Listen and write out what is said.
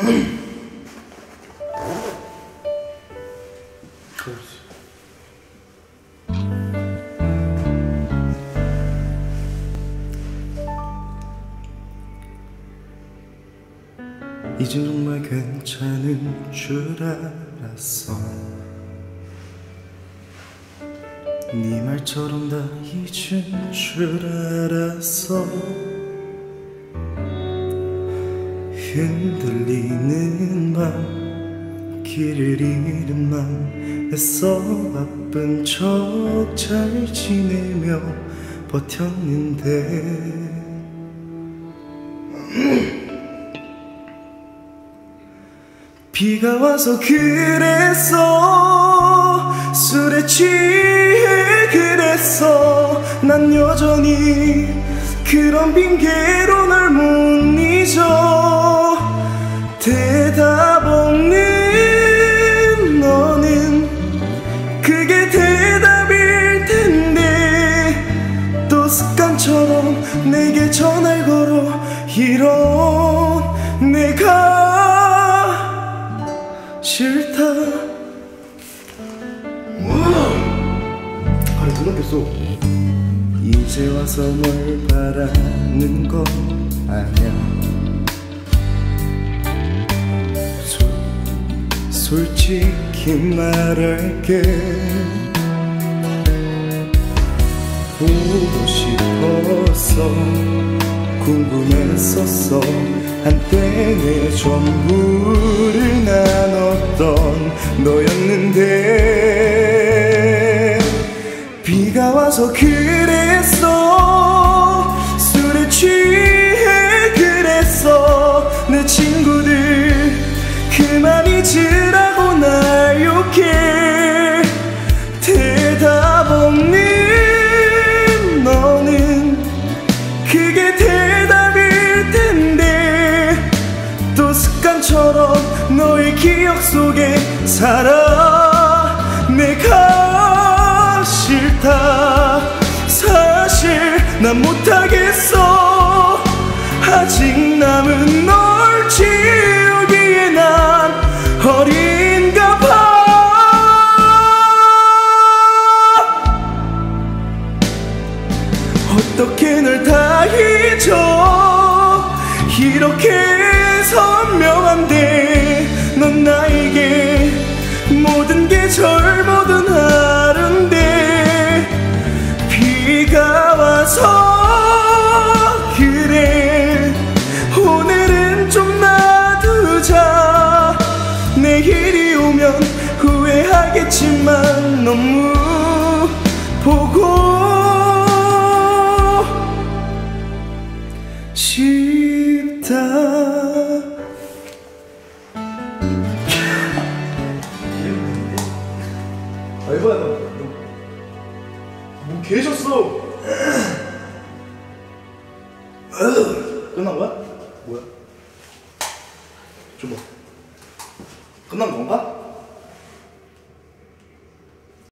이젠 정말 괜찮은 줄 알았어. 네 말처럼 다 잊은 줄 알았어. 흔들리는 밤, 길을 잃은 맘, 애써 바쁜 척 잘 지내며 버텼는데 비가 와서 그랬어. 술에 취해 그랬어. 난 여전히 그런 핑계로 널 못 잊어. 대답 없는 너는 그게 대답일 텐데 또 습관처럼 내게 전화를 걸어. 이런 내가 싫다. 아니 눈 꼈어. 이제 와서 널 바라는 건 아냐. 솔직히 말할게. 보고 싶었어. 궁금했었어. 한때 내 전부를 나눴던 너였는데 비가 와서 그랬어. 술에 취해 그랬어. 내 친구들 그만 잊으라고 날 욕해. 대답 없는 너는 그게 대답일 텐데 또 습관처럼 너의 기억 속에 살아. 내가 싫다. 사실 난 못하겠어. 아직 남은 널 지우기에 난 어린가 봐. 어떻게 널 다 잊어. 이렇게 선명한데 넌 나에게 모든 게 젊어든 하루인데 비가 와서 그래. 오늘은 좀 놔두자. 내일이 오면 후회하겠지만 너무 보고 싶다. 알바야 너 뭐 개졌어. 끝난 거야? 뭐야? 줘봐. 끝난 건가?